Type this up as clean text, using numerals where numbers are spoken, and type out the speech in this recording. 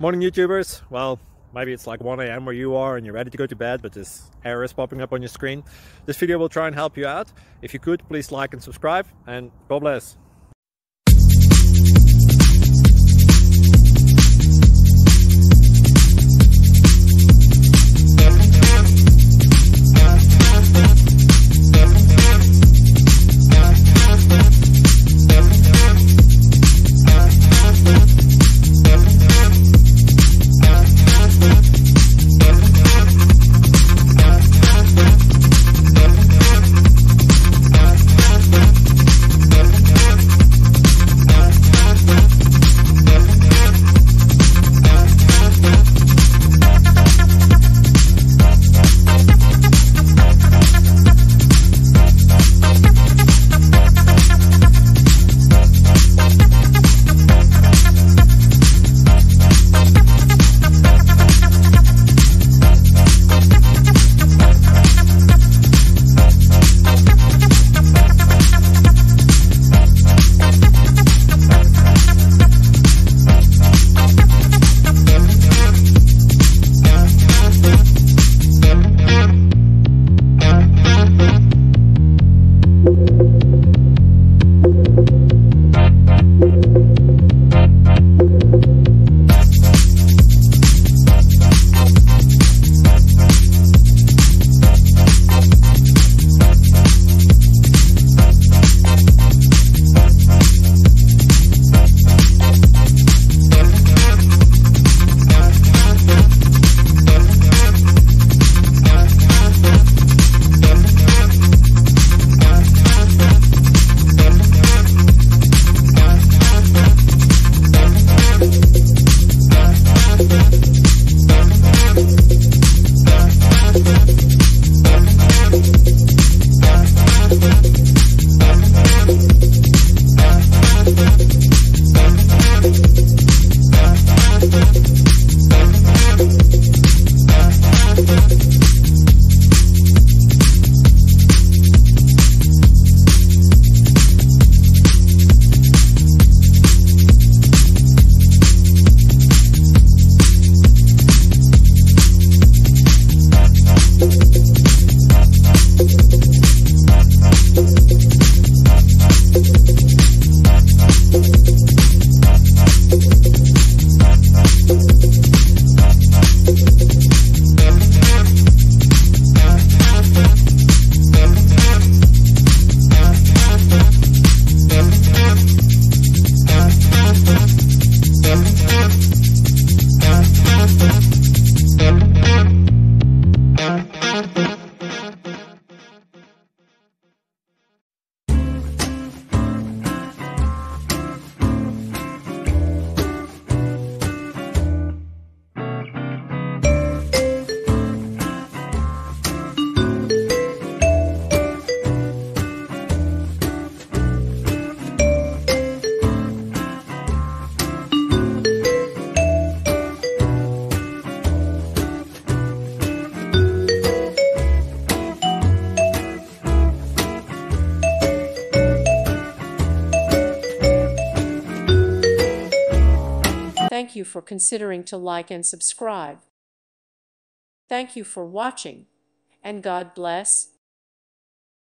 Morning YouTubers. Well, maybe it's like 1 a.m. where you are and you're ready to go to bed, but this error is popping up on your screen. This video will try and help you out. If you could, please like and subscribe, and God bless. Thank you for considering to like and subscribe. Thank you for watching, and God bless.